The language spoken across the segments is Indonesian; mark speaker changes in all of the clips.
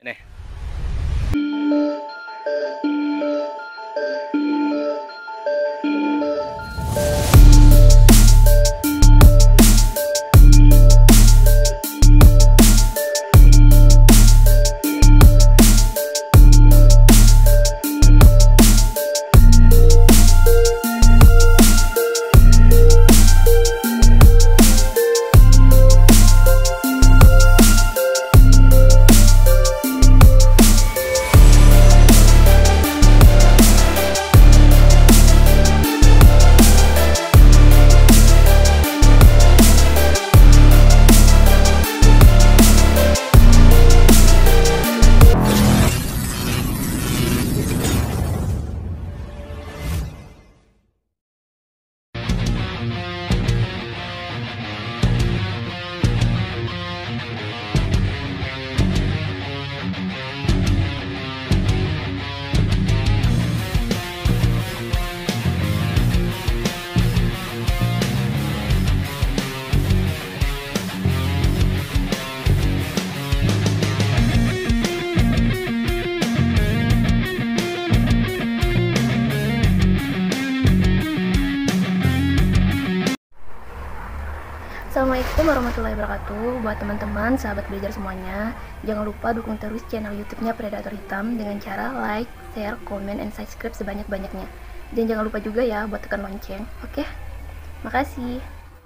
Speaker 1: Ini.
Speaker 2: Assalamualaikum warahmatullahi wabarakatuh. Buat teman-teman, sahabat belajar semuanya, jangan lupa dukung terus channel YouTube-nya Predator Hitam dengan cara like, share, komen, and subscribe sebanyak-banyaknya. Dan jangan lupa juga ya buat tekan lonceng. Oke? Makasih.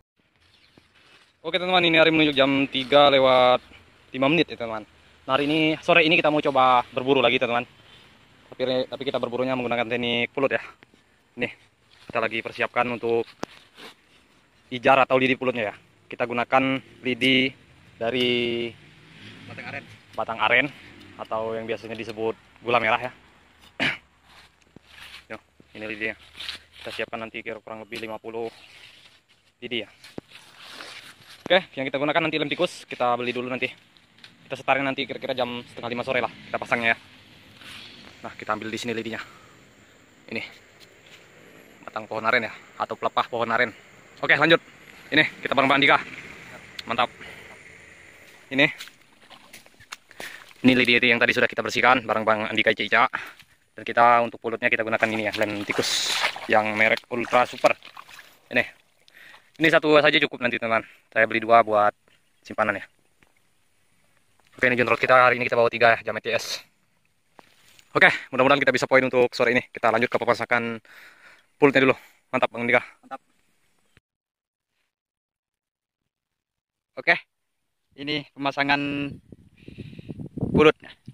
Speaker 1: Oke teman-teman, ini hari menuju jam 3 lewat 5 menit ya teman-teman. Nah, sore ini kita mau coba berburu lagi teman-teman. Tapi kita berburunya menggunakan teknik pulut ya. Nih, kita lagi persiapkan untuk ijar atau lidi pulutnya ya. Kita gunakan lidi dari batang aren atau yang biasanya disebut gula merah ya. Yo, ini lidinya. Kita siapkan nanti kira kurang lebih 50 lidi ya. Oke, yang kita gunakan nanti lem tikus, kita beli dulu nanti. Kita setarin nanti kira-kira jam setengah 5 sore lah, kita pasangnya ya. Nah, kita ambil di sini lidinya. Ini batang pohon aren ya, atau pelepah pohon aren. Oke, lanjut. Ini kita bareng Bang Andika. Mantap. Ini lidi yang tadi sudah kita bersihkan bareng Bang Andika Cica. Dan kita untuk pulutnya kita gunakan ini ya, lem tikus yang merek Ultra Super. Ini satu saja cukup nanti teman. Saya beli 2 buat simpanan ya. Oke, ini jontrot kita hari ini kita bawa 3 ya, jam ETS. Oke, mudah-mudahan kita bisa poin untuk sore ini. Kita lanjut ke pemasakan pulutnya dulu. Mantap Bang Andika.
Speaker 3: Mantap. Oke, ini pemasangan pulut.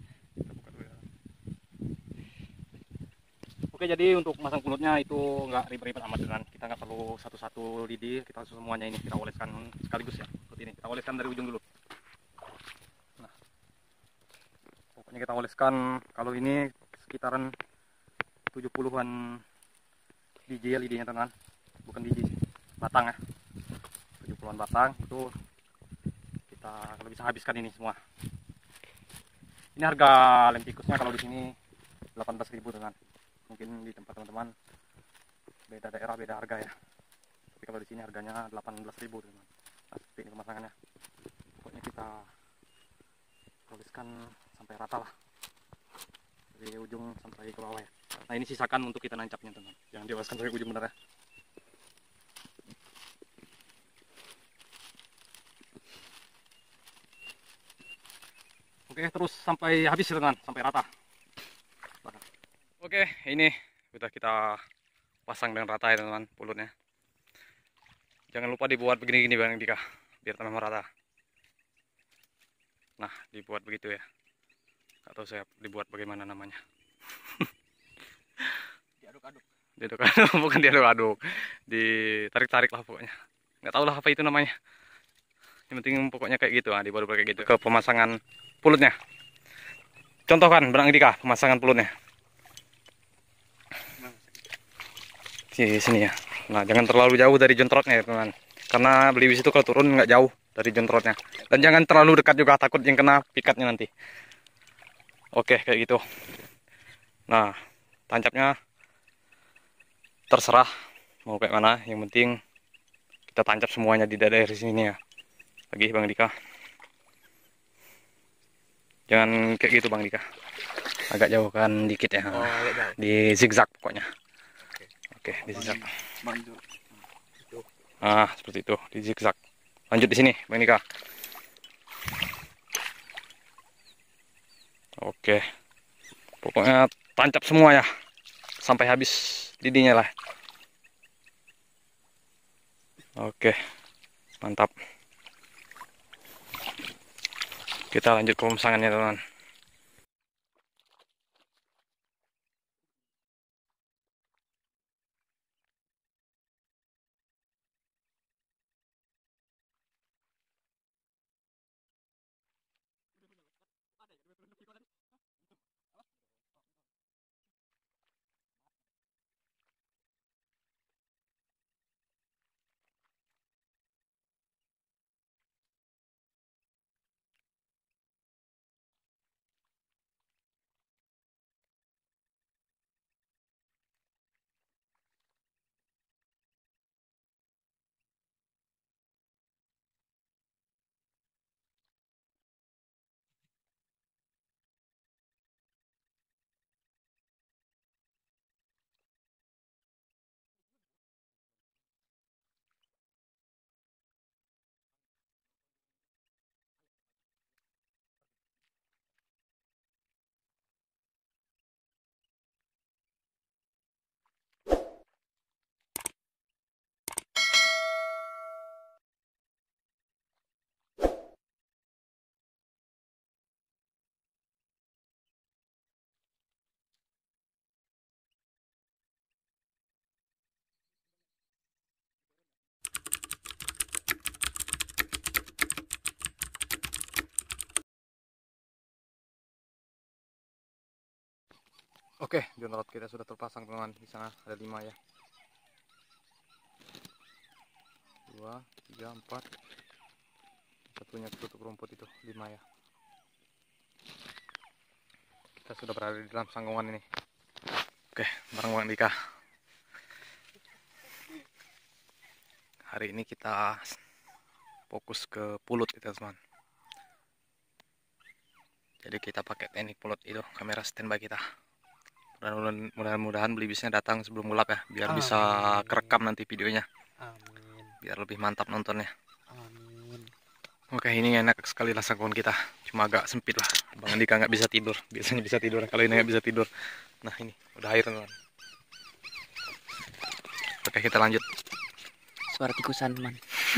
Speaker 1: Oke, jadi untuk masang pulutnya itu nggak ribet-ribet amat dengan kita nggak perlu satu-satu lidi, kita semuanya ini kita oleskan sekaligus ya, seperti ini. Kita oleskan dari ujung dulu. Nah, pokoknya kita oleskan kalau ini sekitaran 70-an biji ya lidinya teman, bukan biji batang ya, 70-an batang itu kita kalau bisa habiskan ini semua. Ini harga lem tikusnya kalau di sini 18.000 teman. Mungkin di tempat teman-teman beda daerah beda harga ya, tapi kalau di sini harganya 18.000 teman. Nah, seperti ini pemasangannya. Pokoknya kita tuliskan sampai rata lah, dari ujung sampai ke bawah ya. Nah, ini sisakan untuk kita nancapnya teman, jangan dioleskan sampai ujung benar ya. Oke, terus sampai habis teman, sampai rata. Oke, ini sudah kita pasang dengan rata ya teman-teman pulutnya. Jangan lupa dibuat begini-gini Bang Dika, biar tambah merata. Nah, dibuat begitu ya. Gak tahu saya dibuat bagaimana namanya.
Speaker 3: Diaduk-aduk.
Speaker 1: Diaduk-aduk, bukan diaduk-aduk. Ditarik-tarik lah pokoknya. Nggak tahu lah apa itu namanya. Yang penting pokoknya kayak gitu, dibuat kayak gitu. Ke pemasangan pulutnya. Contohkan Bang Dika pemasangan pulutnya. Di sini ya. Nah, jangan terlalu jauh dari jontrotnya ya teman, karena beliwis itu kalau turun nggak jauh dari jontrotnya. Dan jangan terlalu dekat juga, takut yang kena pikatnya nanti. Oke, kayak gitu. Nah, tancapnya terserah mau kayak mana, yang penting kita tancap semuanya di daerah sini ya. Lagi Bang Dika. Jangan kayak gitu Bang Dika. Agak jauhkan dikit ya.
Speaker 3: Oh, agak jauh.
Speaker 1: Di zigzag pokoknya. Oke, di zigzag.
Speaker 3: Manjur. Itu.
Speaker 1: Ah, seperti itu, di zigzag. Lanjut di sini, Bang Dika. Oke. Pokoknya tancap semua ya. Sampai habis lidinya lah. Oke. Mantap. Kita lanjut ke pemasangannya, teman. Oke, jonrot kita sudah terpasang, teman. Di sana ada 5 ya. 2, 3, 4. Satunya tutup rumput itu 5 ya. Kita sudah berada di dalam sanggungan ini. Oke, bareng Bang Dika. Hari ini kita fokus ke pulut itu, teman. Jadi kita pakai teknik pulut itu, kamera standby kita. Mudah-mudahan belibisnya datang sebelum gelap ya, biar bisa kerekam nanti videonya.
Speaker 3: Amin.
Speaker 1: Biar lebih mantap nontonnya.
Speaker 3: Amin.
Speaker 1: Oke, ini enak sekali lah sangkungan kita. Cuma agak sempit lah. Bang Andika nggak bisa tidur. Biasanya bisa tidur. Kalau ini nggak bisa tidur. Nah ini udah air, teman. Oke, kita lanjut.
Speaker 3: Suara tikusan, man.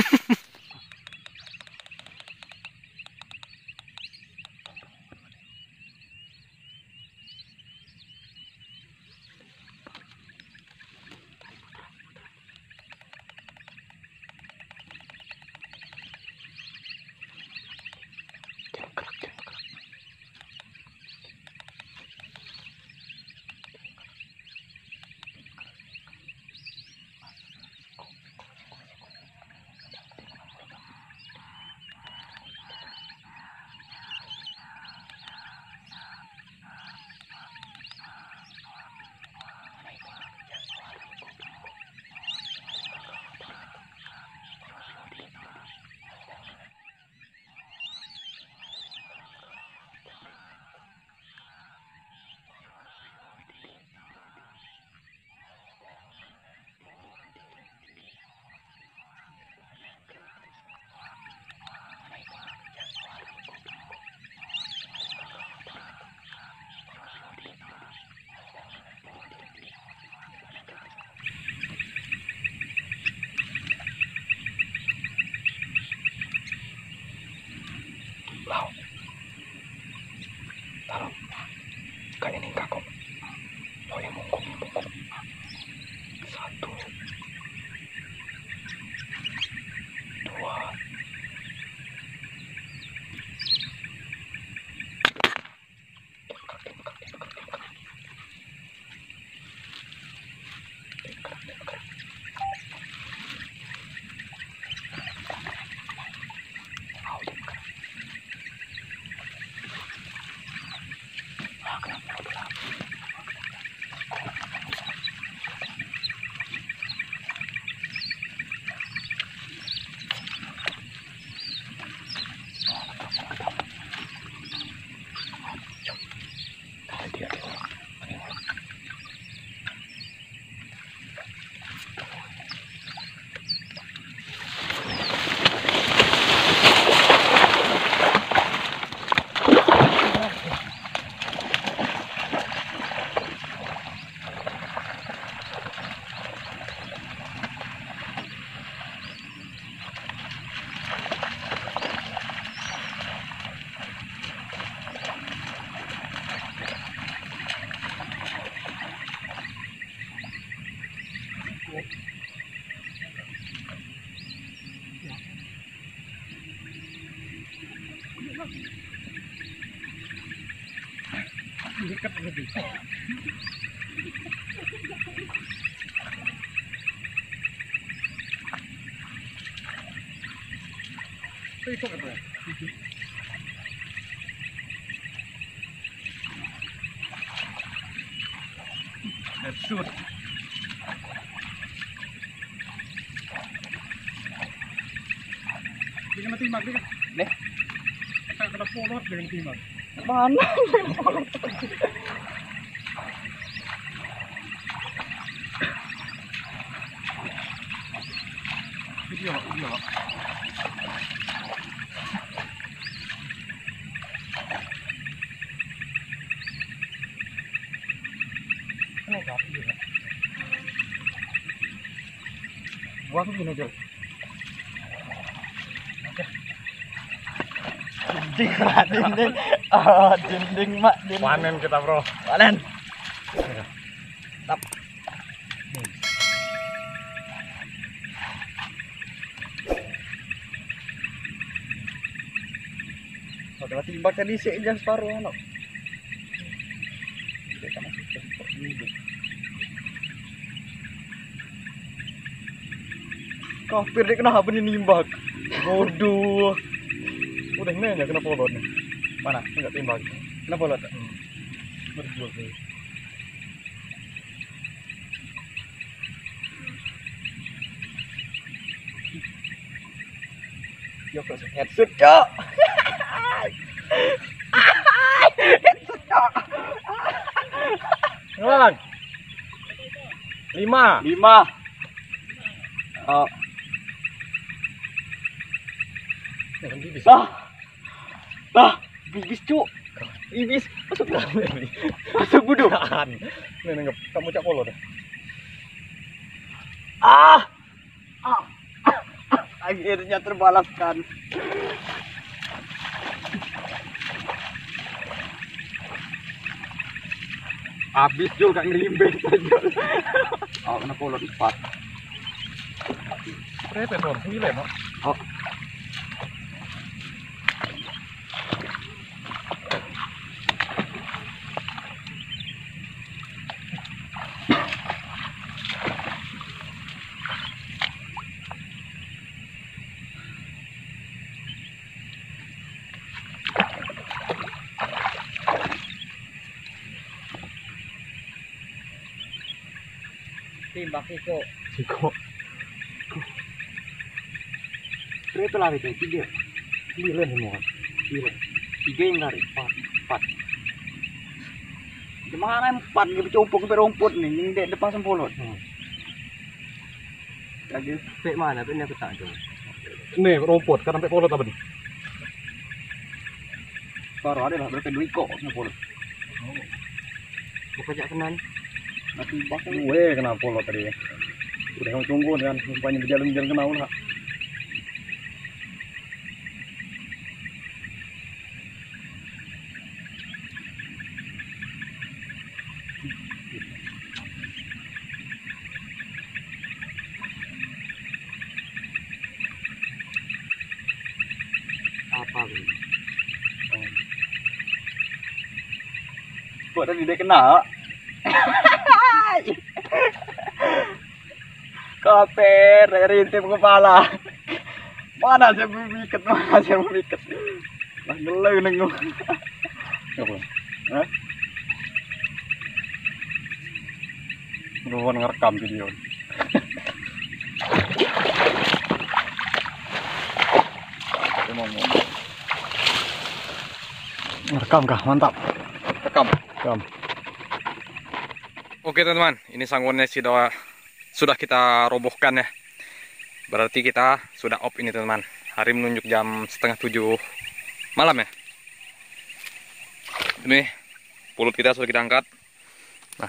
Speaker 1: Lau. Taruh. Kayak ini kakak. Oh yang mungkuk. 1, 2. Dekat gitu. Itu apa ya? Shoot. Dengan timbang dia.
Speaker 3: Deh.
Speaker 1: Kita kena polot dengan timbang.
Speaker 3: Mana?
Speaker 1: Video, video. Kenapa video? Gua tuh gini aja.
Speaker 3: Dinding. Ah, dinding mak. Dinding.
Speaker 1: Panen kita, bro.
Speaker 3: Panen. Tap. Kalau timbang tadi sih aja separuh anak. Kafir dia kenapa nih nimbak? Bodoh.
Speaker 1: Udah nanya kena polot nih.
Speaker 3: Mana?
Speaker 1: Enggak timbang.
Speaker 3: Kenapa lo?
Speaker 1: Berdua sih.
Speaker 3: Yo kok headset, Cok.
Speaker 1: Ngelang. 5.
Speaker 3: 5. Oh,
Speaker 1: Kan bibis.
Speaker 3: Bibis, Cuk. Bibis. Masuk dalam. Masuk bodoh.
Speaker 1: Nih nenggap kamu cak polot dah.
Speaker 3: Akhirnya terbalaskan.
Speaker 1: Habis Jul gak ngelimbing saja.
Speaker 3: Oh, kena polot 4.
Speaker 1: Repet dong, 9 no.
Speaker 3: Oh. Timbang Siko.
Speaker 1: Siko.
Speaker 3: Berapa lari tuh? 3.
Speaker 1: 9 semua.
Speaker 3: 3 yang lari. 4. Gimana 4 gitu cumpuk ke rumput nih, yang di depan sempolot. Lagi pek mana tuh ini aku tak tahu.
Speaker 1: Nih rumput, kan sampai polot apa nih?
Speaker 3: Baru ada lah berapa 2 kok sempolot. Bukan jak kenan. Nanti bakal
Speaker 1: Gue kena polot tadi. Udah kamu tunggu kan, rupanya berjalan-jalan kena ulah.
Speaker 3: apa ini? Kok tadi dia kena? Kaper, rintip kepala. Mana saya memikat, mana saya memikat. Lah geleng nengok.
Speaker 1: Apa?
Speaker 3: Hah?
Speaker 1: Udah ngerekam video. Rekam kah? Mantap.
Speaker 3: Rekam.
Speaker 1: Rekam. Oke teman-teman, ini sanggulnya sudah kita robohkan ya. Berarti kita sudah off ini teman-teman. Hari menunjuk jam 6:30 malam ya. Ini pulut kita sudah kita angkat. Nah,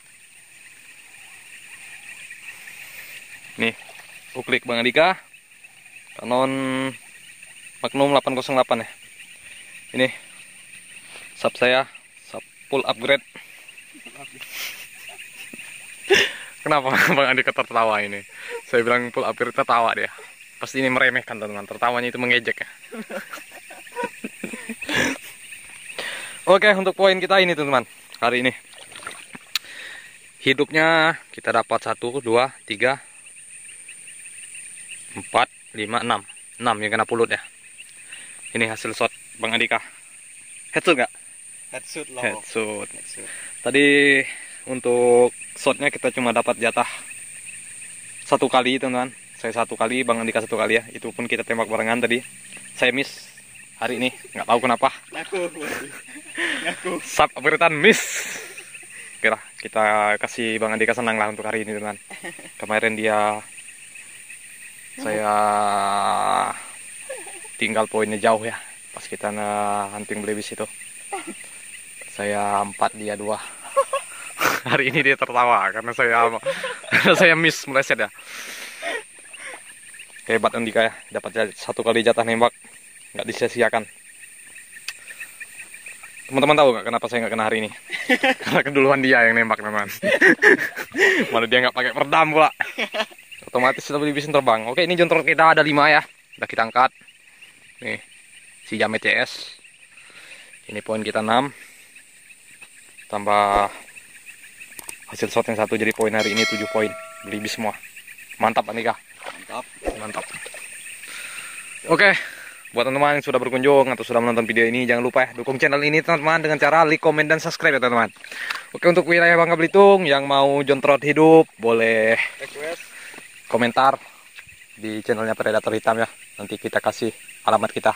Speaker 1: nih uklik Bang Andika, Canon Magnum 808 ya. Ini sub saya, sub full upgrade. Kenapa Bang Andika tertawa ini? Saya bilang full upgrade, tertawa dia. Pasti ini meremehkan teman-teman. Tertawanya itu mengejek ya. Oke, untuk poin kita ini teman-teman. Hari ini hidupnya kita dapat 1, 2, 3, 4, 5, 6. 6 yang kena pulut ya. Ini hasil shot Bang Andika. Headshot nggak?
Speaker 3: Headshot loh.
Speaker 1: Headshot. Tadi untuk shotnya kita cuma dapat jatah 1 kali teman-teman. Saya 1 kali, Bang Andika 1 kali ya. Itu pun kita tembak barengan tadi. Saya miss hari ini, nggak tahu kenapa.
Speaker 3: Ngaku.
Speaker 1: Sub upgradean miss. Kira kita kasih Bang Andika senang lah untuk hari ini teman. Kemarin saya tinggal poinnya jauh ya. Pas kita hunting belibis itu. Saya 4, dia 2. Hari ini dia tertawa karena saya miss meleset ya. Hebat Andika ya, dapat 1 kali jatah nembak, nggak disia-siakan. Teman-teman tahu nggak kenapa saya nggak kena hari ini? Karena keduluan dia yang nembak teman. Malah dia nggak pakai peredam pula. Otomatis sudah belibisin terbang. Oke, ini jontrot kita ada 5 ya, udah kita angkat. Nih, si Jamet CS. Ini poin kita 6. Tambah hasil shot yang 1 jadi poin hari ini 7 poin. Belibis semua. Mantap Andika. Mantap. Oke, buat teman-teman yang sudah berkunjung atau sudah menonton video ini, jangan lupa ya dukung channel ini teman-teman dengan cara like, komen, dan subscribe ya teman-teman. Oke, untuk wilayah Bangka Belitung yang mau jontrot hidup boleh
Speaker 3: Request.
Speaker 1: komentar di channelnya Predator Hitam ya. Nanti kita kasih alamat kita.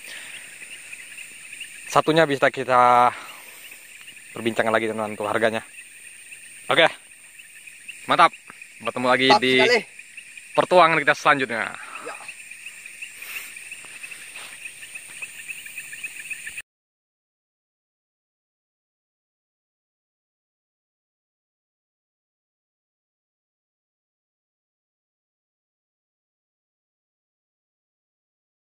Speaker 1: Satunya bisa kita perbincangkan lagi teman-teman untuk harganya. Oke, mantap. Bertemu lagi di pertuangan kita selanjutnya.